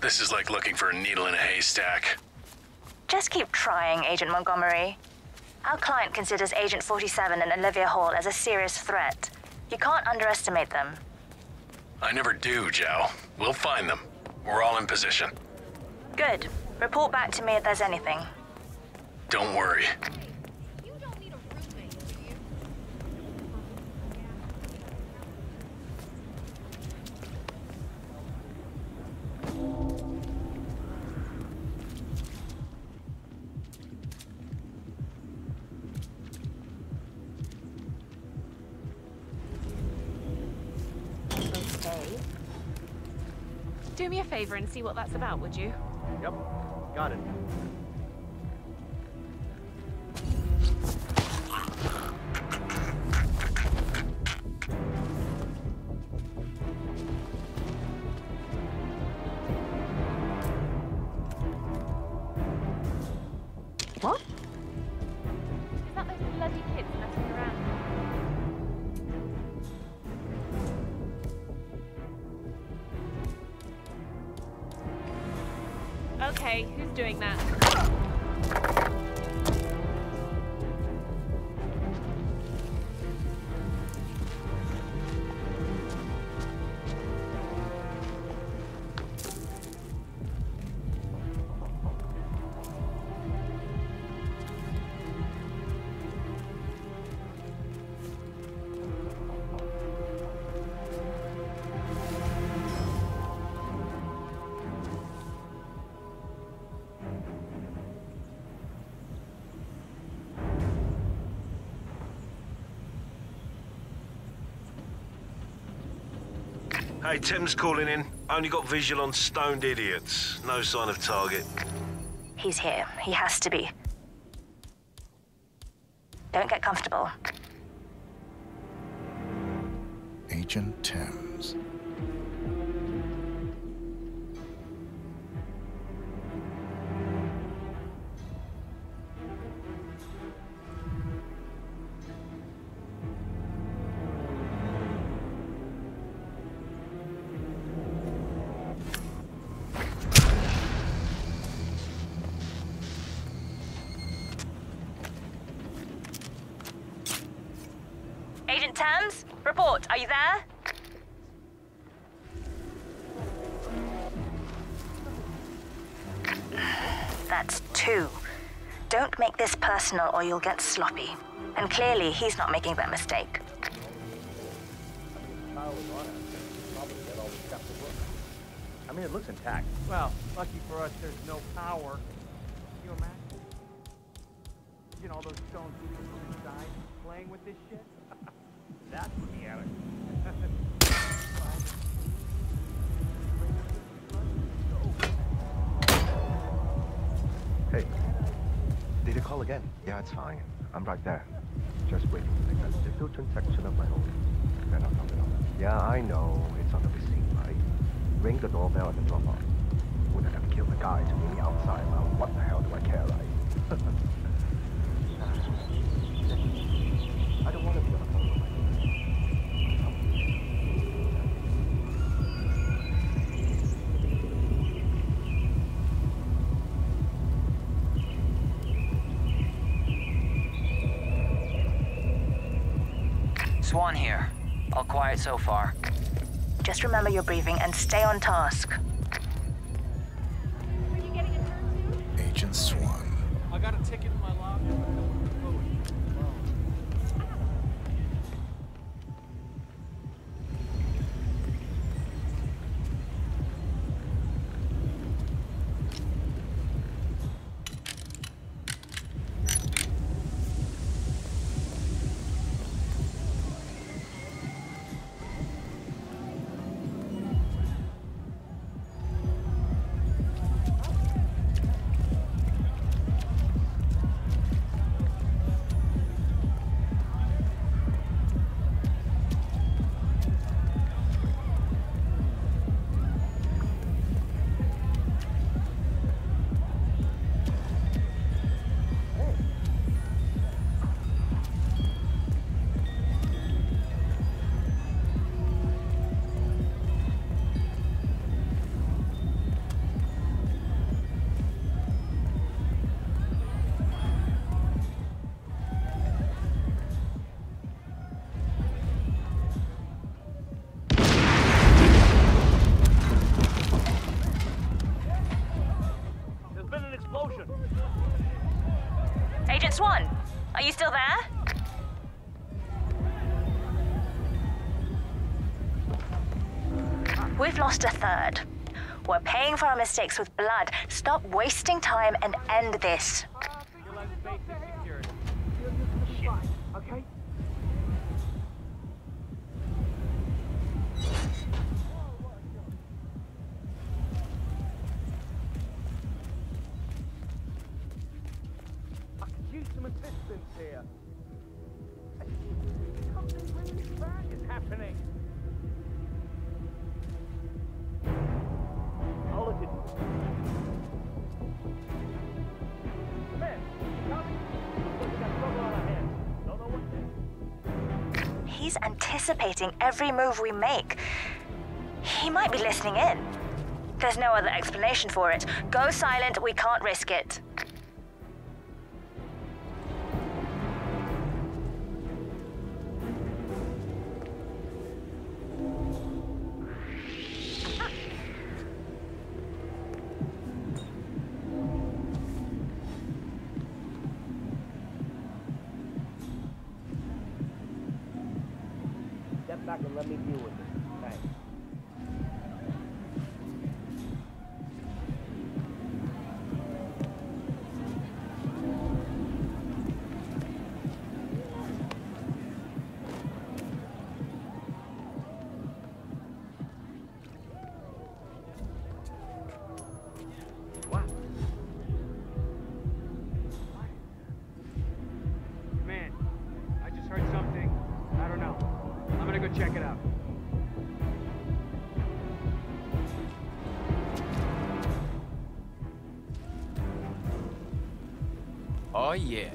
This is like looking for a needle in a haystack. Just keep trying, Agent Montgomery. Our client considers Agent 47 and Olivia Hall as a serious threat. You can't underestimate them. I never do, Joe. We'll find them. We're all in position. Good. Report back to me if there's anything. Don't worry. You don't need a roommate, do you? Okay. Do me a favor and see what that's about, would you? Yep, got it. What? Is that those bloody kids messing around? Okay, who's doing that? Hey, Tim's calling in. Only got visual on stoned idiots. No sign of target. He's here. He has to be. Don't get comfortable. Agent Thames. Agent Thames, report. Are you there? That's two. Don't make this personal or you'll get sloppy. And clearly, he's not making that mistake. I mean, it looks intact. Well, lucky for us, there's no power. Can you imagine? You know, those stone people inside playing with this shit? That's chaotic. Hey, did you call again? Yeah, it's fine. I'm right there. Just waiting to pick up the filtering section of my home. Then I'll come it up. Yeah, I know. It's on the receipt, right? Ring the doorbell and then drop off. Wouldn't have killed the guy to meet me outside. Well, what the hell do I care, right? I don't want to be on the phone with my Swan here. All quiet so far. Just remember your briefing and stay on task. Are you getting a turn to? Agent Swan. I got a ticket in my locker. We've lost a third. We're paying for our mistakes with blood. Stop wasting time and end this. You'll have basic security. Shit. Okay? I could use some assistance here. Something really bad is happening. I'll look into it. Man, coming? We got trouble on our hands. Don't know what to do. He's anticipating every move we make. He might be listening in. There's no other explanation for it. Go silent, we can't risk it. Step back and let me deal with it. Thanks. What? Man, I just heard something. I don't know. I'm gonna go check it out. Oh yeah.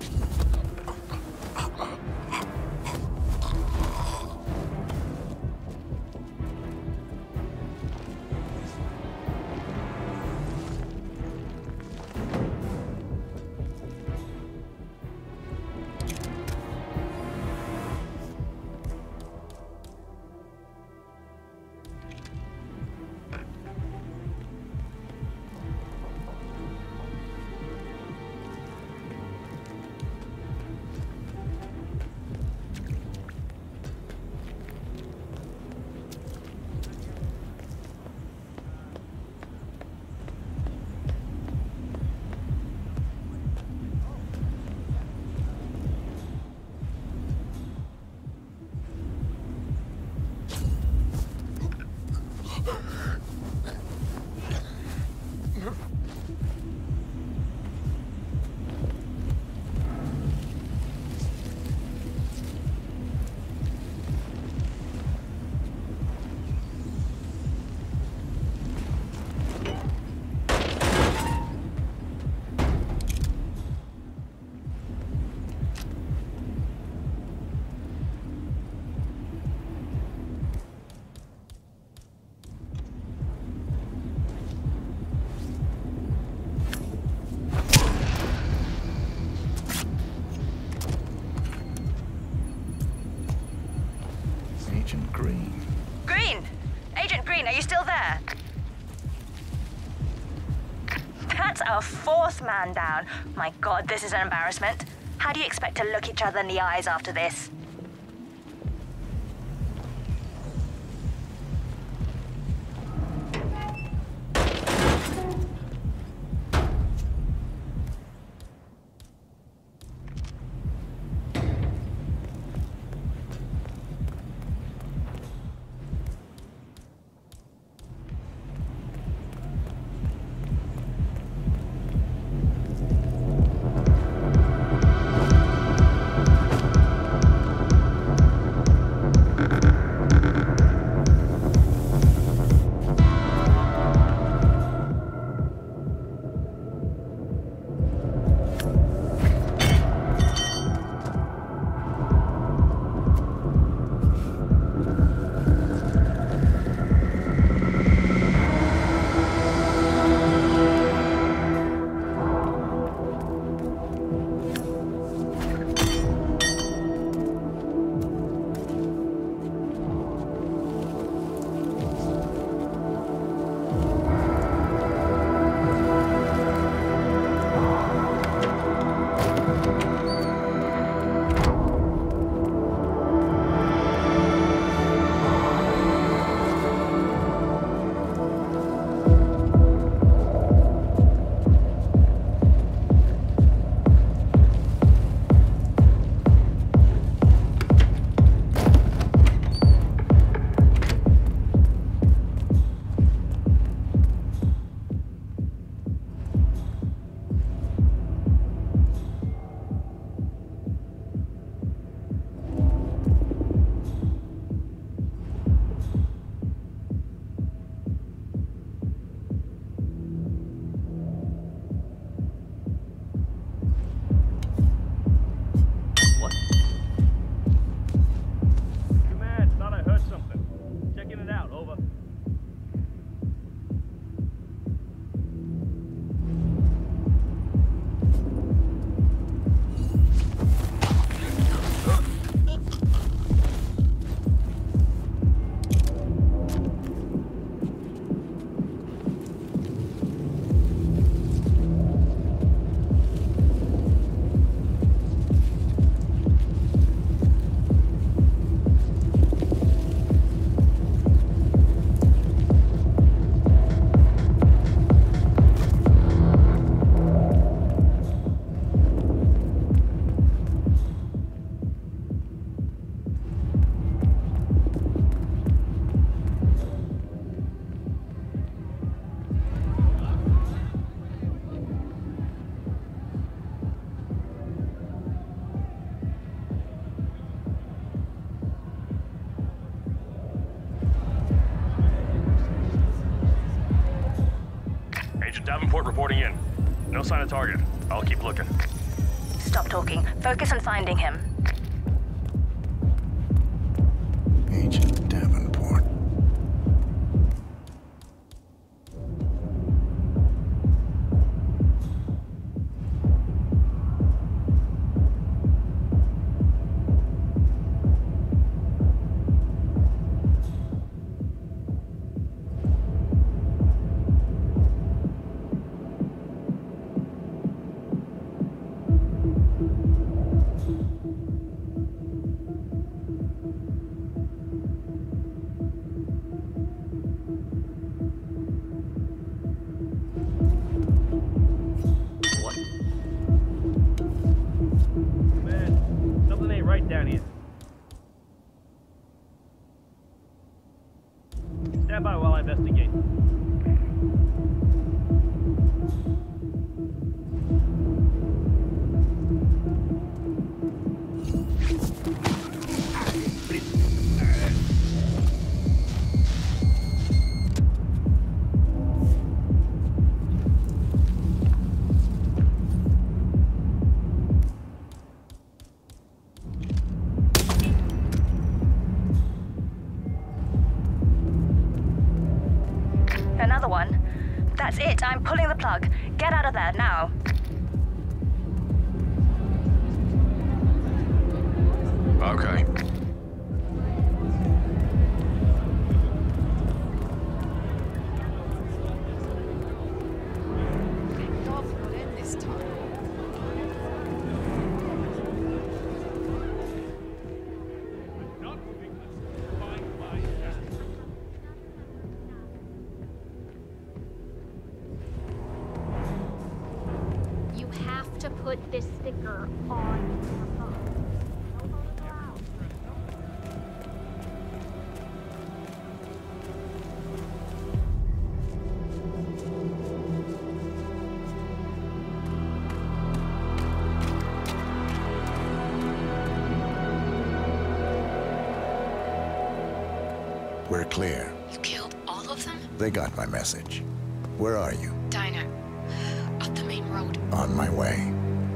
Agent Green. Green! Agent Green, are you still there? That's our fourth man down. My God, this is an embarrassment. How do you expect to look each other in the eyes after this? Davenport reporting in. No sign of target. I'll keep looking. Stop talking. Focus on finding him. Agent Davenport. Stand by while I investigate. Another one. That's it. I'm pulling the plug. Get out of there now. Okay. God's not in this time. You have to put this sticker on your phone. No photos allowed. We're clear. You killed all of them? They got my message. Where are you? Diner. Up the main road. On my way.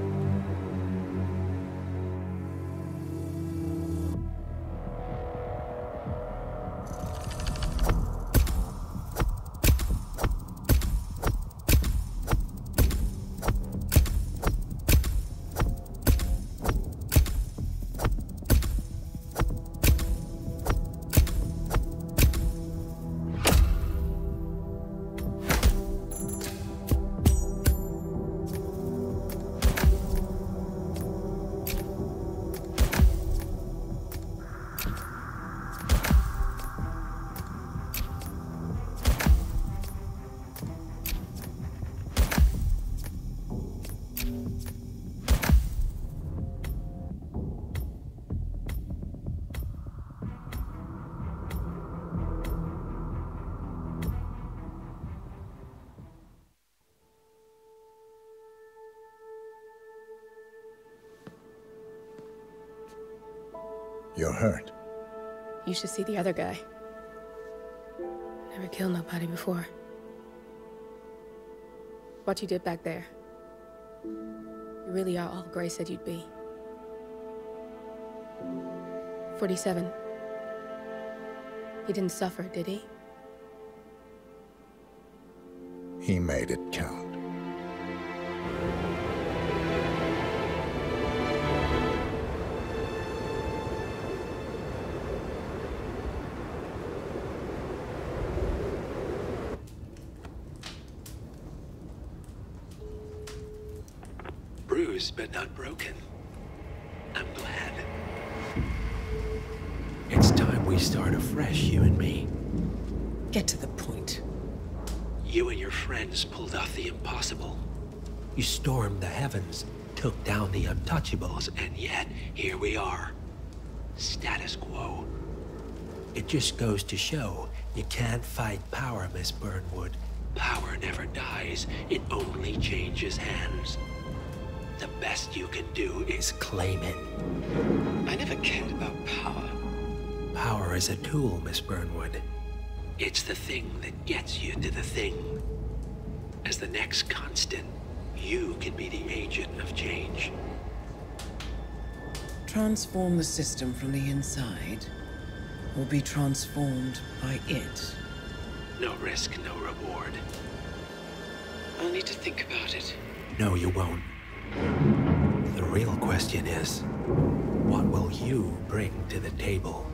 You're hurt. You should see the other guy. Never killed nobody before. What you did back there. You really are all Gray said you'd be. 47. He didn't suffer, did he? He made it count. Bruised but not broken. I'm glad. It's time we start afresh, you and me. Get to the point. You and your friends pulled off the impossible. You stormed the heavens, took down the untouchables, and yet here we are. Status quo. It just goes to show you can't fight power, Miss Burnwood. Power never dies, it only changes hands. The best you can do is claim it. I never cared about power. Power is a tool, Miss Burnwood. It's the thing that gets you to the thing. As the next constant, you can be the agent of change. Transform the system from the inside, or be transformed by it. No risk, no reward. I'll need to think about it. No, you won't. The real question is, what will you bring to the table?